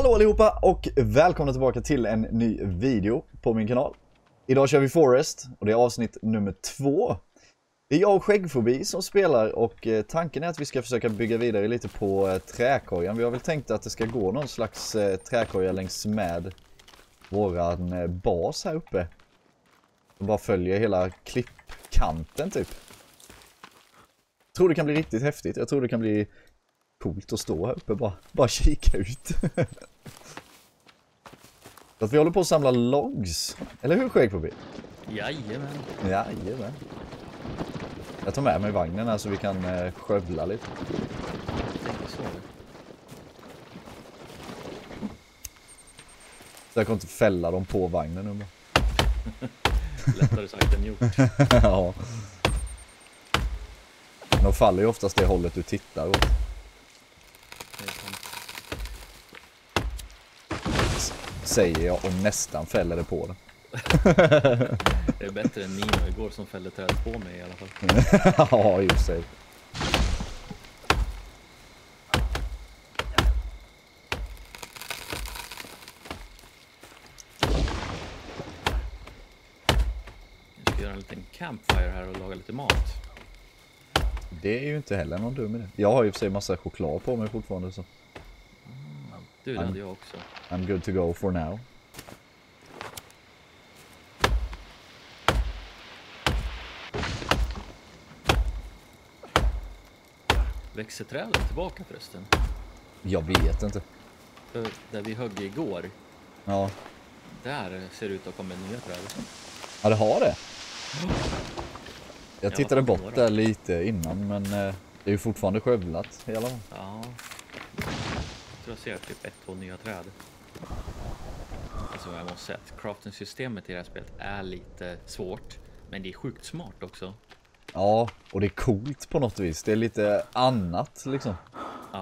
Hallå allihopa och välkomna tillbaka till en ny video på min kanal. Idag kör vi Forest och det är avsnitt nummer 2. Det är jag och Skäggfobi som spelar och tanken är att vi ska försöka bygga vidare lite på träkorgen. Vi har väl tänkt att det ska gå någon slags träkorga längs med våran bas här uppe. Som bara följer hela klippkanten typ. Jag tror det kan bli riktigt häftigt. Jag tror det kan bli coolt att stå här uppe bara kika ut. Så att vi håller på att samla logs. Eller hur, Skäggfobi? Jajamän. Jajamän. Jag tar med mig vagnen här så vi kan skövla lite. Så. Så jag kan inte fälla dem på vagnen nu. Lättare sagt än gjort. Ja. De faller ju oftast det hållet du tittar åt. Säger jag och nästan fäller det på den. Det är bättre än Nino igår som fällde trädet på mig i alla fall. Ja, just det. Jag ska göra en liten campfire här och laga lite mat. Det är ju inte heller någon dum idé. Jag har ju för sig massa choklad på mig fortfarande så. Du, det hade jag också. I'm good to go for now. Växer trädet tillbaka förresten? Jag vet inte. För där vi högg igår, Ja. där ser det ut att komma nya träd. Ja, det har det. Jag Ja, tittade bort några. där lite innan, men det är ju fortfarande skövlat i alla fall. Ja. Jag tror jag ser typ 1-2 nya träd. Alltså jag måste säga att crafting-systemet i det här spelet är lite svårt. Men det är sjukt smart också. Ja, och det är coolt på något vis. Det är lite annat liksom. Ja.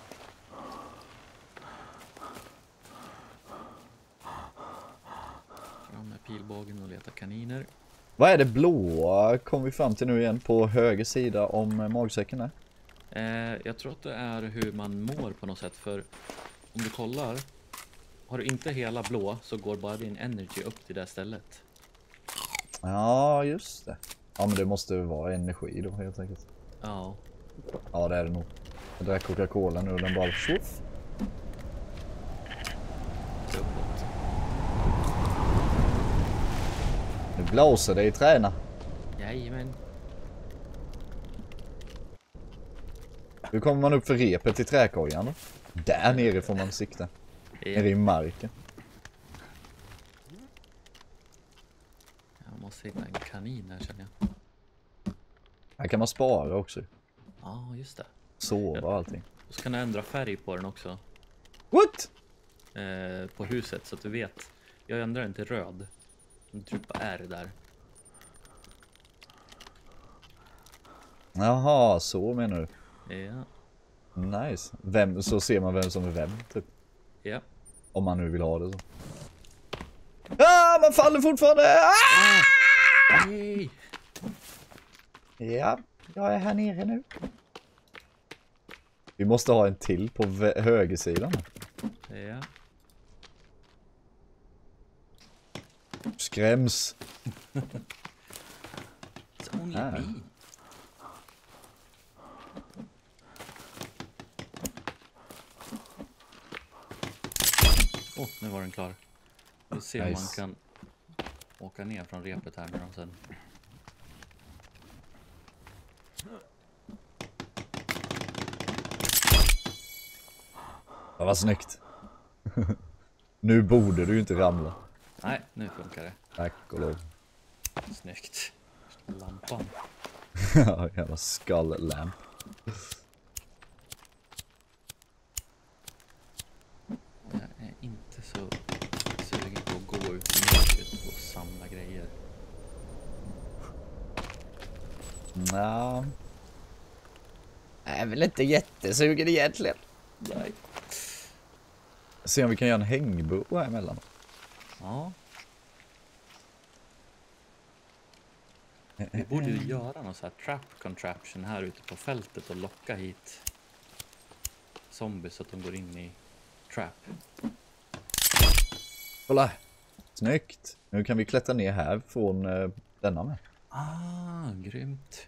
Fram med pilbågen och leta kaniner. Vad är det blåa kom vi fram till nu igen på höger sida om magsäcken där? Jag tror att det är hur man mår på något sätt. För om du kollar, har du inte hela blå så går bara din energy upp till det stället. Ja, just det. Ja, men det måste vara energi då helt enkelt. Ja. Ja, det är det nog. Jag drack Coca-Cola nu och den bara tjoff. Uppåt. Nu blåser det i träna. Jajamän. Hur kommer man upp för repet i träkorgen då? Där nere får man sikta. Nere i marken. Jag måste hitta en kanin här känner jag. Här kan man spara också. Ja, just det. Sova och allting. Och så kan du ändra färg på den också. What? På huset så att du vet. Jag ändrar den till röd. Tryck på R där. Jaha, så menar du. Ja. Nice. Så ser man vem som är vem typ. Ja. Om man nu vill ha det så. Ah, man faller fortfarande! Ah! Nej! Ja, jag är här nere nu. Vi måste ha en till på högersidan. Ja. Skräms. It's only Ah. me. Nu var den klar. Vi ser om man Nice. kan åka ner från repet här nu och sen. Det var snyggt. Nu borde du inte ramla. Nej, nu funkar det. Tack och lov. Snyggt. Lampan. Jävla skull lamp. Jag är inte så sugen på att gå ut i mörkret och samla grejer. Nja. Jag är väl inte jättesugen egentligen. Nej. Se om vi kan göra en hängbro här emellan. Ja. Vi borde ju göra någon så här trap contraption här ute på fältet och locka hit zombies så att de går in i trap. Kolla! Snyggt! Nu kan vi klättra ner här från denna med. Grymt.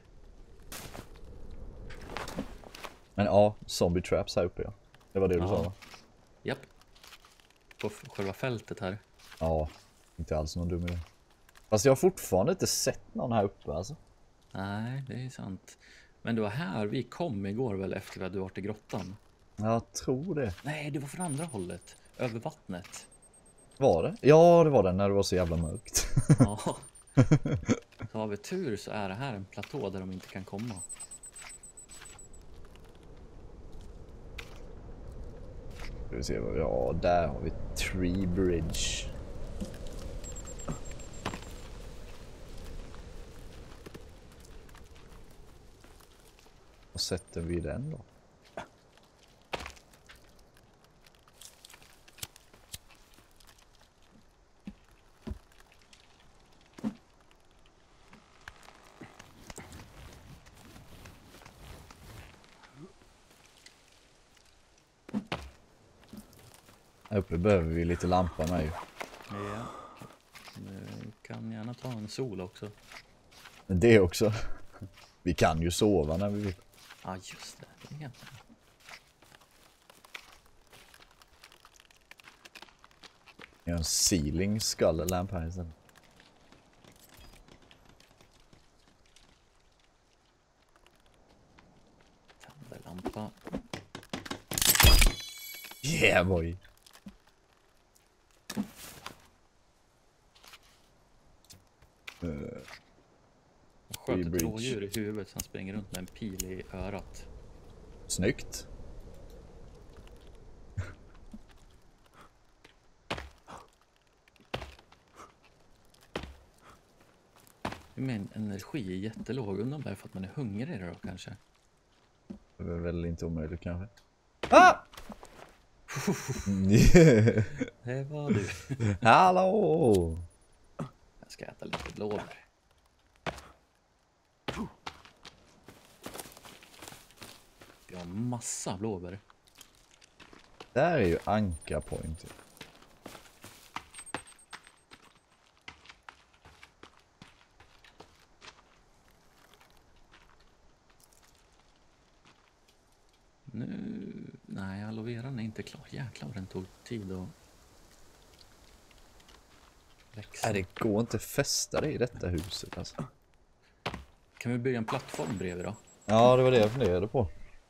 Men ja, zombie traps här uppe, ja. Det var det du sa, va? Japp. På själva fältet här. Ja, inte alls någon dum idé. Fast jag har fortfarande inte sett någon här uppe, alltså. Nej, det är sant. Men det var här vi kom igår väl efter vi hade varit i grottan? Jag tror det. Nej, det var från andra hållet. Över vattnet. Var det? Ja, det var det när det var så jävla mörkt. Ja. Så har vi tur så är det här en platå där de inte kan komma. Ska vi se vad vi har. Där har vi Tree Bridge. Och sätter vi den då? Här uppe behöver vi lite lampa med ju. Ja. Du kan gärna ta en sol också. Men det också. Vi kan ju sova när vi vill. Ja, just det. Det är helt bra. Jag har en ceiling skull lamp här istället. Tänder lampa. Yeah boy! Och sköt ett rådjur i huvudet så han springer runt med en pil i örat. Snyggt. Min energi är jättelåg. Undrar om det är för att man är hungrig då kanske. Det är väl inte omöjligt kanske. Ah! Det var du. Hallå! Jag ska äta lite blåbär. Vi har massa blåbär. Där är ju Anka Point. Nu... Nej, aloe veran är inte klar. Jäklar vad den tog tid att växa. Nej, det går inte fästa det i detta huset alltså. Kan vi bygga en plattform bredvid då? Ja, det var det jag funderade på.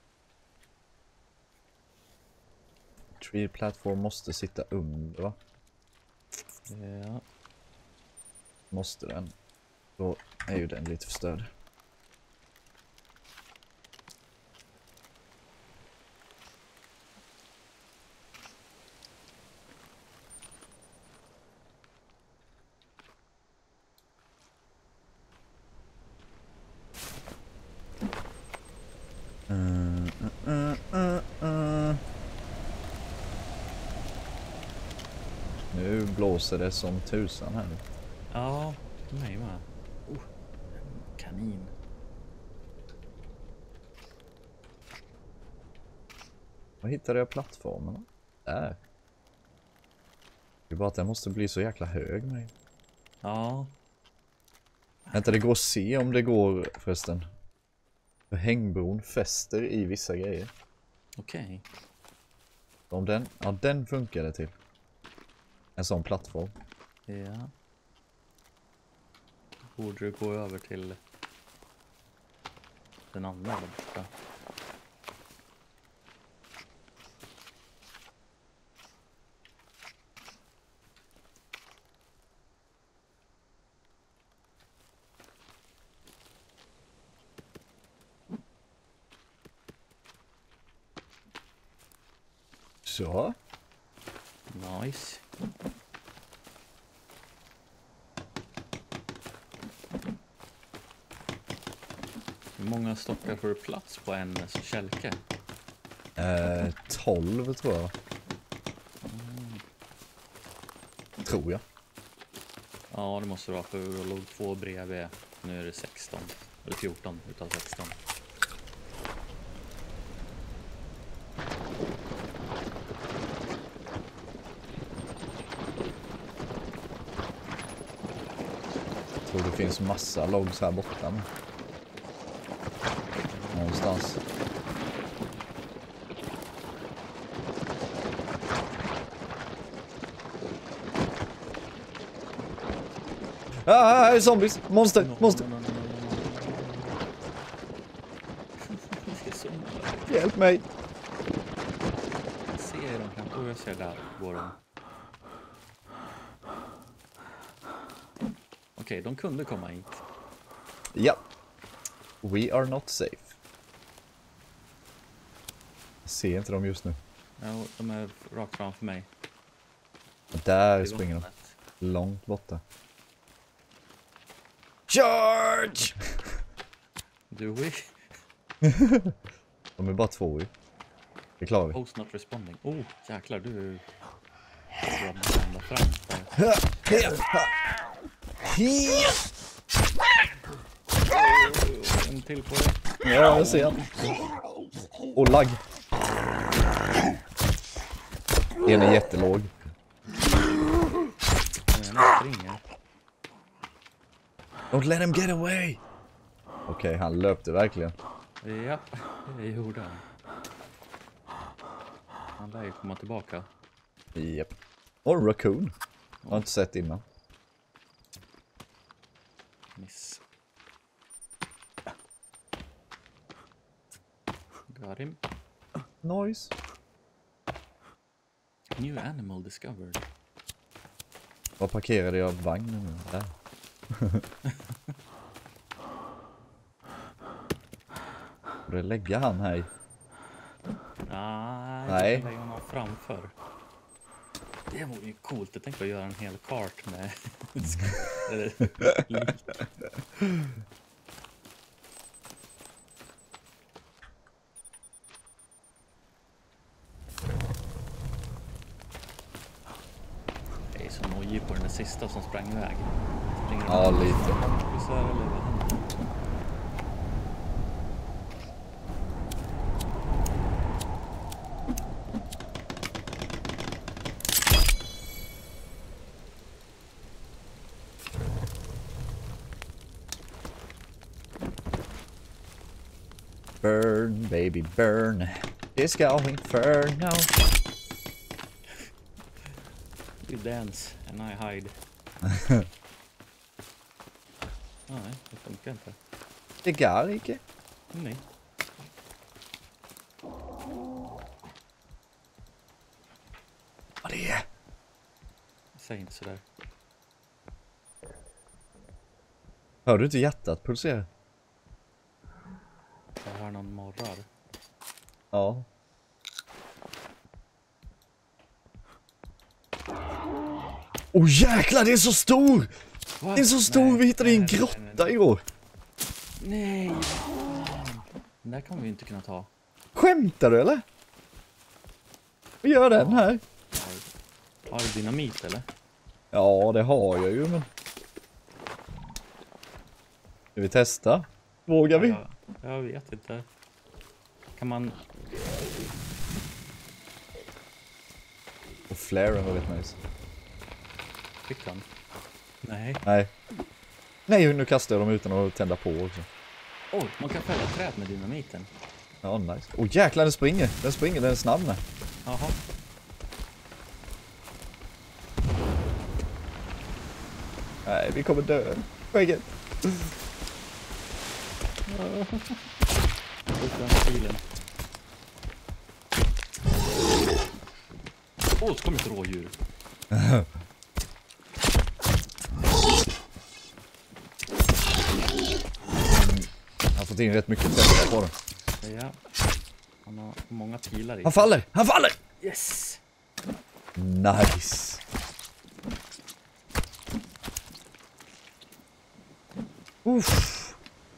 Tree platform måste sitta under, va? Ja. Måste den. Då är ju den lite förstörd. Nu blåser det som tusan här. Ja, för mig med. En kanin. Var hittade jag plattformen? Där. Det är bara att den måste bli så jäkla hög med. Ja. Vänta, det går att se om det går förresten. För hängbron fäster i vissa grejer. Okej. Om den, ja den funkar det till. En sån plattform. Ja. Borde du gå över till den andra där borta? Så. Nice. Hur många stockar får du plats på en kälke? 12 tror jag. Tror jag. Ja, det måste det vara, för det låg 2 bredvid. Nu är det 16. Eller 14 utav 16. finns massa logs här borta. Någonstans. Ah, zombies! Monster! Monster! Det är så Hjälp mig! jag ser dem kanske. Jag ser där går de. Okej, de kunde komma hit. Ja. We are not safe. Jag ser inte dem just nu. Ja, de är rakt framför mig. Där springer de. Långt borta. Charge! Du wish. De är bara 2 ju. Det klarar vi. Host not responding. Oh, jäklar du. Jag ända fram. En till på dig. Ja, jag ser. Och lagg. En är jättelåg. Den springer. Don't let him get away. Okej, han löpte verkligen. Ja, det gjorde han. Han lär ju komma tillbaka. Japp. Och raccoon. Har inte sett innan. Miss. Got him. Nice. New animal discovered. Var parkerade jag vagnen nu? Där. Får det lägga han här i? Nej. Jag lägger honom framför. Det vore ju coolt. Jag tänkte att göra en hel kart med lik. Jag är så nojig på den där sista som sprang iväg. Ja, lite. Kompisar eller vad händer? Burn, baby, burn. It's going inferno. You dance and I hide. Nej, det funkar inte. Det går inte. Nej. Vad det är? Säg inte sådär. Hör du inte hjärtat pulsera? Jag hör någon morrar. Ja. Jäklar, det är så stor! What? Det är så stor, vi hittade i en grotta igår. Nej, fan. Den där kommer vi inte kunna ta. Skämtar du eller? Vi gör den här. Har du dynamit eller? Ja, det har jag ju, men... Ska vi testa? Vågar vi? Jag vet inte. Kan man... Och flaren var rätt nice. Fick han? Nej. Nej. Nej, nu kastar jag dem utan att tända på också. Man kan fälla träd med dynamiten. Ja, nice. Jäklar, den springer. Den är snabb med. Jaha. Nej, vi kommer dö. Skägget. Så kommer ett rådjur. Han har fått in rätt mycket träd på den. Ja. Han har många pilar i. Han faller! Han faller! Yes! Nice. Uff.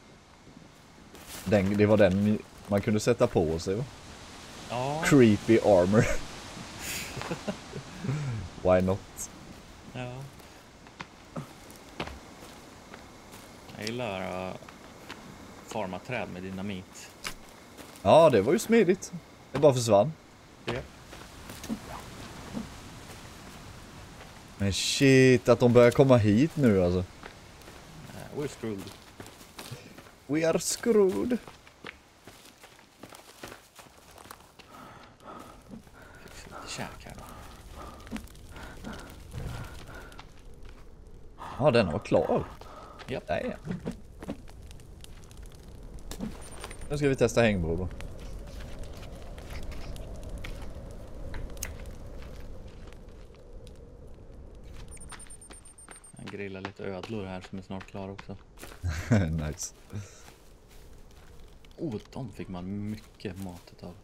Det var den man kunde sätta på sig, va? Ja. Creepy armor. Why not? Ja. Jag gillar att forma träd med dynamit. Ja, det var ju smidigt. Det bara försvann. Ja. Men shit, att de börjar komma hit nu alltså. We're screwed. We are screwed. Fixa lite käk här då. Ja, den var klar. Japp. Nej. Nu ska vi testa hängbro då. Jag grillar lite ödlor här som är snart klara också. Nice. Oh, de fick man mycket mat utav.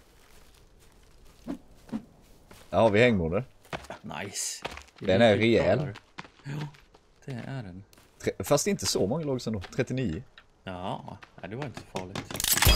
Ja, vi hängbro. Nice. Den är rejäl. Ja, det är den. Fast inte så många logs ändå. 39. Ja, det var inte så farligt.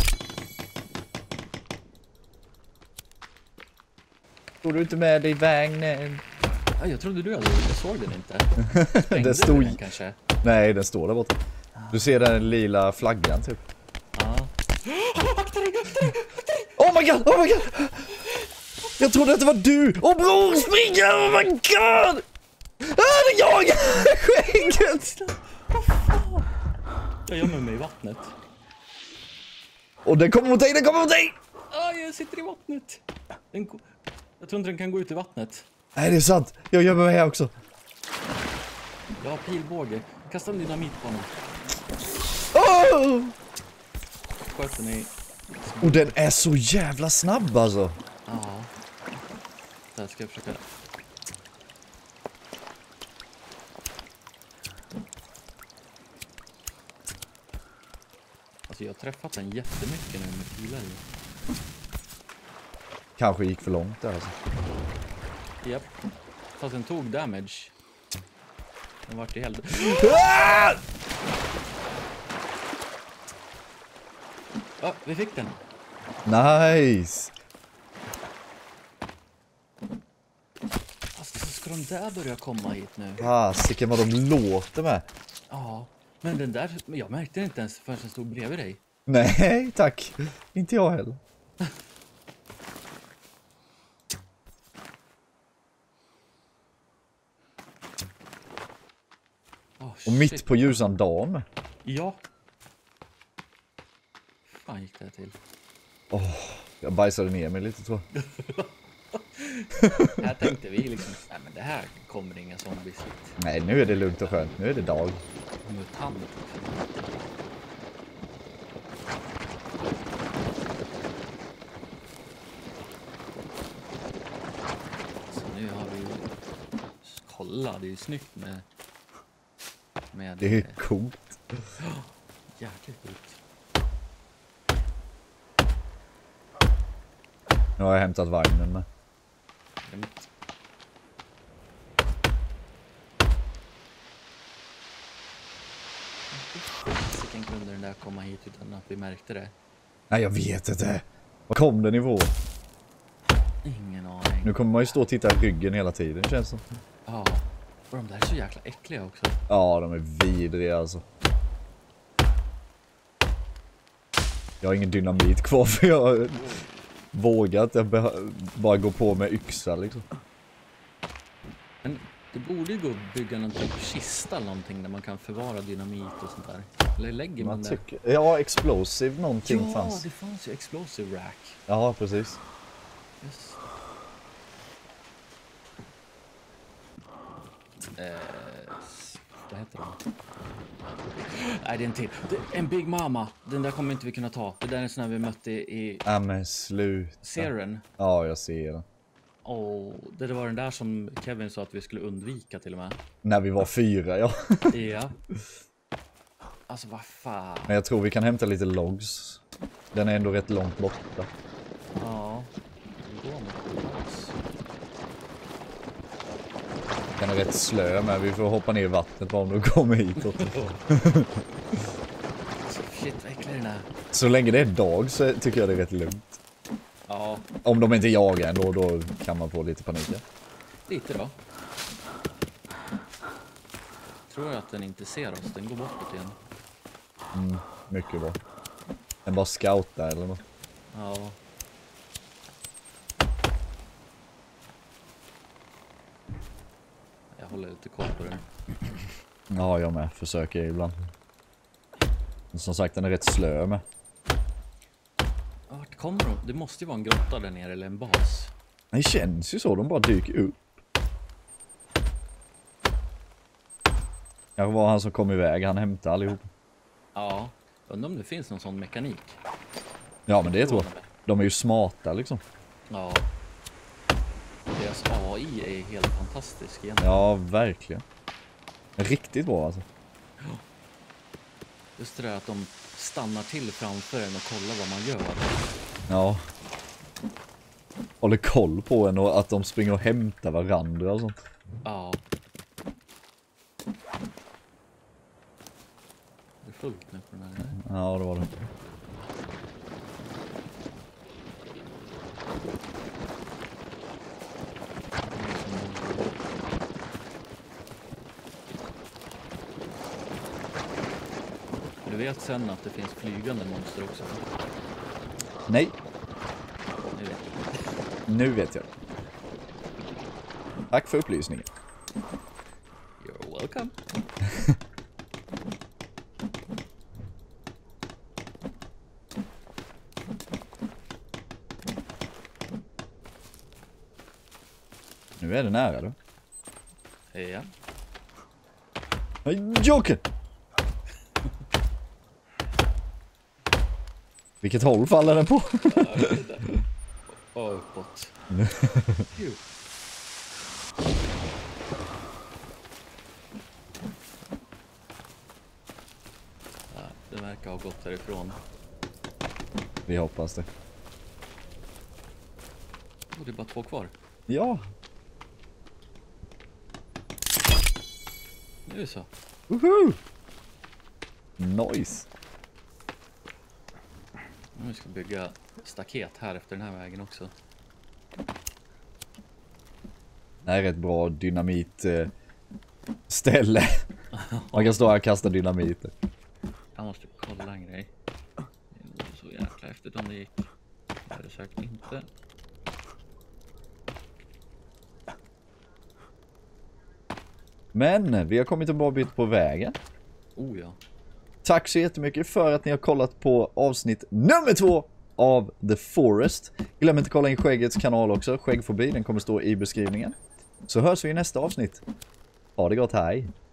Får du inte med dig vagnen? Ja, jag trodde du hade gjort det. Jag såg den inte. Sprängde Den stod... du den kanske? Nej, den står där borta. Du ser den lila flaggan typ. Ja. Akta dig! Oh my god! Oh my god! Jag trodde att det var du! Åh bror, springa! Oh my god! Ah, det är jag! Skägget! Jag gömmer mig i vattnet. Och den kommer mot dig, den kommer mot dig! Jag sitter i vattnet. Jag tror inte den kan gå ut i vattnet. Nej, det är sant. Jag gömmer mig här också. Jag har pilbåge. Kasta en dynamit på honom. Oh! Sköt den i... Och den är så jävla snabb alltså. Ja. Där ska jag försöka... Alltså jag har träffat den jättemycket nu med pilar i. Kanske gick för långt där alltså. Japp. Fast den tog damage. Den vart i helvete. Ah! Ja, vi fick den. Nice. Alltså så ska de där börja komma hit nu. Fasiken vad de låter med. Ja, men den där, jag märkte inte ens förrän den stod bredvid dig. Nej, tack. Inte jag heller. Och mitt på ljusan dagen. Ja. Fan gick det här till? Jag bajsade ner mig lite tror jag. Här tänkte vi liksom, nej men det här kommer inga zombies hit. Nej, nu är det lugnt och skönt. Nu är det dag. Mutant. Så nu har vi... Kolla, det är ju snyggt med Det är coolt. jäkligt coolt. Nu har jag hämtat vagnen med. Grymt. Vilken kunde den där komma hit utan att vi märkte det? Nej, jag vet inte. Vad kom den ifrån? Ingen aning. Nu kommer man ju stå och titta i ryggen hela tiden, känns det som. Ja, och de där är så jäkla äckliga också. Ja, de är vidriga alltså. Jag har ingen dynamit kvar för jag vågar inte bara gå på med yxa liksom. Men det borde ju gå att bygga någon typ kista eller någonting där man kan förvara dynamit och sånt där. Eller lägger man det? Ja, explosive någonting fanns. Ja, det fanns ju explosive rack. Ja, precis. Just. Vad heter den? Nej, det är en till. En Big Mama. Den där kommer inte vi kunna ta. Det där är en sån här vi mötte i Ja, men sluta. serien. Ja, jag ser den. Och det var den där som Kevin sa att vi skulle undvika till och med. När vi var 4, ja. Ja. Alltså vad fan. Men jag tror vi kan hämta lite logs. Den är ändå rätt långt borta. Ja. Det går mot oss. Den är rätt slö, men vi får hoppa ner i vattnet bara om de kommer hitåt. Shit, vad äcklig den är. Så länge det är dag så tycker jag det är rätt lugnt. Ja, Om de inte jagar ändå, då kan man få lite panik. lite då. Tror jag att den inte ser oss. Den går bortåt igen. Mycket bra. Den bara scoutar eller något. Ja. Jag håller lite koll på den. Ja, jag med. Försöker ibland. Men som sagt, den är rätt slö med. Vart kommer de? Det måste ju vara en grotta där nere eller en bas. Det känns ju så, de bara dyker upp. Jag var han som kom iväg, han hämtade allihop. Ja, undrar om det finns någon sån mekanik. Ja, men det tror jag. De är ju smarta liksom. Ja. Deras AI är helt fantastisk egentligen. Ja, verkligen. Riktigt bra alltså. Just det där att de stannar till framför en och kollar vad man gör. Ja. Håller koll på en och att de springer och hämtar varandra och sånt. Ja. Det är fullt nu på den här. Ja, det var det. Du vet sen att det finns flygande monster också? Nej, Nu vet nu vet jag. Tack för upplysningen. You're welcome. Nu är det nära då. Ja. Joker! Vilket håll faller den på? Och uppåt. Jo. Ja, det verkar ha gått därifrån. Vi hoppas det. Och det är bara 2 kvar. Ja. Nu är det så. Woohoo! Nice. Nu ska vi bygga staket här efter den här vägen också. Det här är ett bra dynamit ställe. Man kan stå här och kasta dynamiter. Jag måste kolla en grej. Det är nog så jäkla häftigt om det gick. Det är det säkert inte. Men vi har kommit en bra bit på vägen. Oh ja. Tack så jättemycket för att ni har kollat på avsnitt nummer 2 av The Forest. Glöm inte att kolla in Skäggets kanal också. Skäggfobi, den kommer stå i beskrivningen. Så hörs vi i nästa avsnitt. Ha det gott, hej!